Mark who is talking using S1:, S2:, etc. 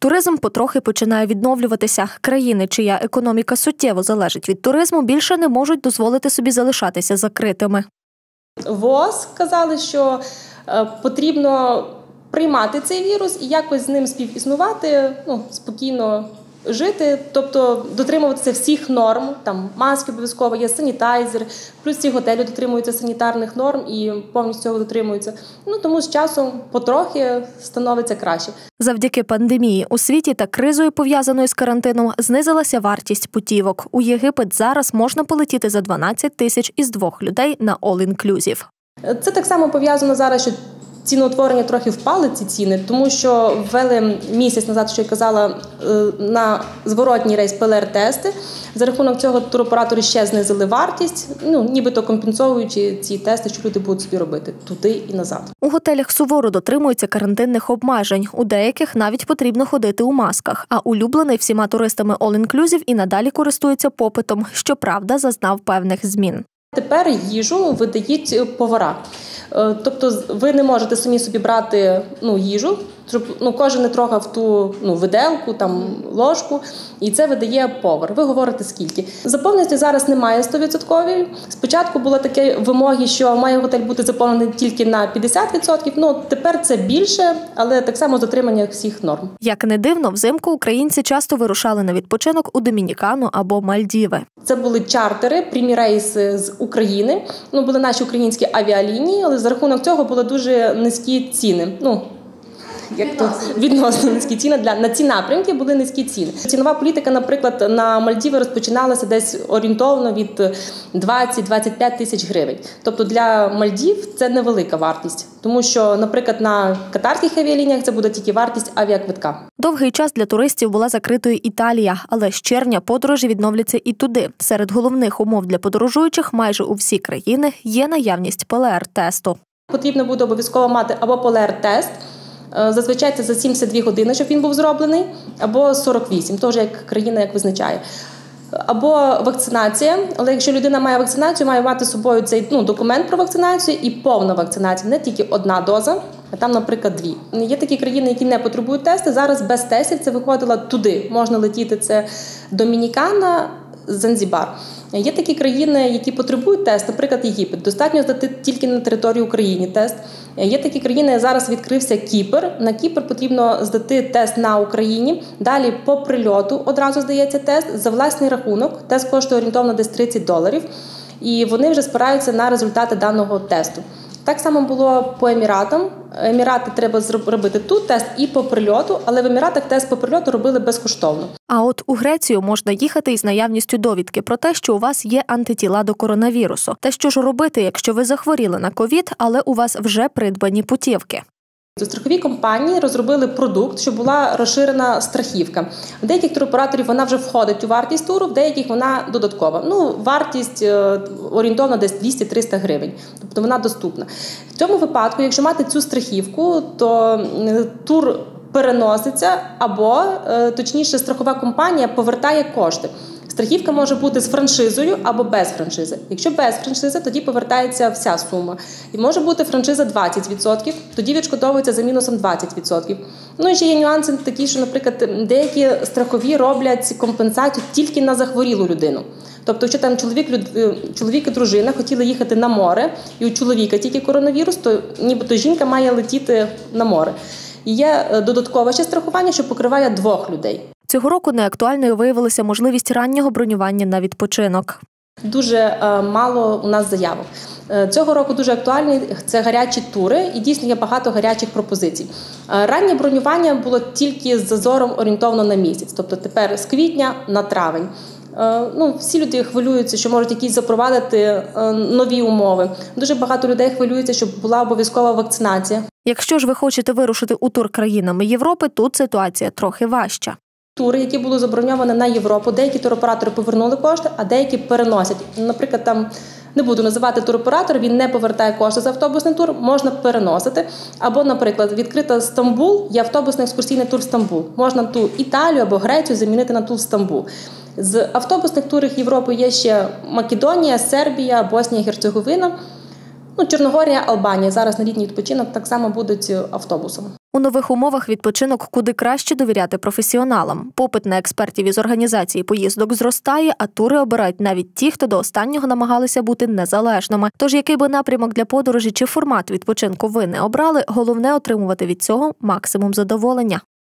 S1: Туризм потрохи починає відновлюватися. Країни, чия економіка суттєво залежить від туризму, більше не можуть дозволити собі залишатися закритими.
S2: ВООЗ сказали, що потрібно приймати цей вірус і якось з ним співіснувати, спокійно жити, тобто дотримуватися всіх норм, там маски обов'язково, є санітайзер, плюс ці готелі дотримуються санітарних норм і повністю цього дотримуються. Тому з часом потрохи становиться краще.
S1: Завдяки пандемії у світі та кризою, пов'язаною з карантином, знизилася вартість путівок. У Єгипет зараз можна полетіти за 12 тисяч із 2 людей на all-inclusive.
S2: Це так само пов'язано зараз, що ціноутворення трохи впали, ці ціни, тому що ввели місяць назад, що я казала, на зворотній рейс ПЛР-тести. За рахунок цього туроператори ще знизили вартість, нібито компенсовуючи ці тести, що люди будуть собі робити туди і назад.
S1: У готелях суворо дотримуються карантинних обмежень. У деяких навіть потрібно ходити у масках. А улюблений всіма туристами all-inclusive і надалі користується попитом. Щоправда, зазнав певних змін.
S2: Тепер їжу видають повара. Тобто ви не можете самі собі брати їжу, щоб кожен не трогав ту виделку, ложку, і це видає повар. Ви говорите скільки. Заповненості зараз немає 100%. Спочатку були такі вимоги, що має готель бути заповнений тільки на 50%. Тепер це більше, але так само з дотриманням всіх норм.
S1: Як не дивно, взимку українці часто вирушали на відпочинок у Домінікану або Мальдіви.
S2: Це були чартери, прямі рейси з України. Були наші українські авіалінії, але за рахунок цього були дуже низькі ціни. Відносно низькі ціни. На ці напрямки були низькі ціни. Цінова політика, наприклад, на Мальдіви розпочиналася десь орієнтовно від 20-25 тисяч гривень. Тобто для Мальдів це невелика вартість. Тому що, наприклад, на катарських авіалініях це буде тільки вартість авіаквитка.
S1: Довгий час для туристів була закритою Італія, але з червня подорожі відновляться і туди. Серед головних умов для подорожуючих майже у всі країни є наявність ПЛР-тесту.
S2: Потрібно буде обов'язково мати або ПЛР-тест, зазвичай це за 72 години, щоб він був зроблений, або 48, теж як країна як визначає. Або вакцинація, але якщо людина має вакцинацію, має мати з собою цей документ про вакцинацію і повна вакцинація, не тільки одна доза, а там, наприклад, 2. Є такі країни, які не потребують тести, зараз без тестів це виходило туди. Можна летіти, це Домінікана, Занзібар. Є такі країни, які потребують тест, наприклад, Єгипет. Достатньо здати тільки на території України тест. Є такі країни, зараз відкрився Кіпр. На Кіпр потрібно здати тест на Україні. Далі по прильоту одразу здається тест за власний рахунок. Тест коштує орієнтовно десь $30. І вони вже спираються на результати даного тесту. Так само було по Еміратам. Емірати треба робити тут тест і по прильоту, але в Еміратах тест по прильоту робили безкоштовно.
S1: А от у Грецію можна їхати із наявністю довідки про те, що у вас є антитіла до коронавірусу. Та що ж робити, якщо ви захворіли на ковід, але у вас вже придбані путівки?
S2: Страхові компанії розробили продукт, щоб була розширена страхівка. У деяких туроператорів вона вже входить у вартість туру, в деяких вона додаткова. Вартість орієнтовно десь 200-300 гривень, тобто вона доступна. В цьому випадку, якщо мати цю страхівку, то тур переноситься або, точніше, страхова компанія повертає кошти. Страхівка може бути з франшизою або без франшизи. Якщо без франшизи, тоді повертається вся сума. І може бути франшиза 20%, тоді відшкодовується за мінусом 20%. І ще є нюанси такі, що, наприклад, деякі страхові роблять компенсацію тільки на захворілу людину. Тобто, якщо там чоловік і дружина хотіли їхати на море, і у чоловіка тільки коронавірус, то нібито жінка має летіти на море. І є додаткове ще страхування, що покриває 2 людей.
S1: Цього року неактуальною виявилася можливість раннього бронювання на відпочинок.
S2: Дуже мало у нас заявок. Цього року дуже актуальні – це гарячі тури, і дійсно є багато гарячих пропозицій. Раннє бронювання було тільки з зазором орієнтовно на місяць, тобто тепер з квітня на травень. Всі люди хвилюються, що можуть якісь запровадити нові умови. Дуже багато людей хвилюються, щоб була обов'язкова вакцинація.
S1: Якщо ж ви хочете вирушити у тур країнами Європи, тут ситуація трохи важча.
S2: Тури, які були заброньовані на Європу, деякі туроператори повернули кошти, а деякі переносять. Наприклад, не буду називати туроператора, він не повертає кошти за автобусний тур, можна переносити. Або, наприклад, відкрита Стамбул, є автобусний екскурсійний тур Стамбул. Можна ту Італію або Грецію замінити на тур Стамбул. З автобусних турів Європи є ще Македонія, Сербія, Боснія, Герцеговина, Чорногорія, Албанія. Зараз на літній відпочинок так само будуть автобусом.
S1: У нових умовах відпочинок куди краще довіряти професіоналам. Попит на експертів із організації поїздок зростає, а тури обирають навіть ті, хто до останнього намагалися бути незалежними. Тож, який би напрямок для подорожі чи формат відпочинку ви не обрали, головне – отримувати від цього максимум задоволення.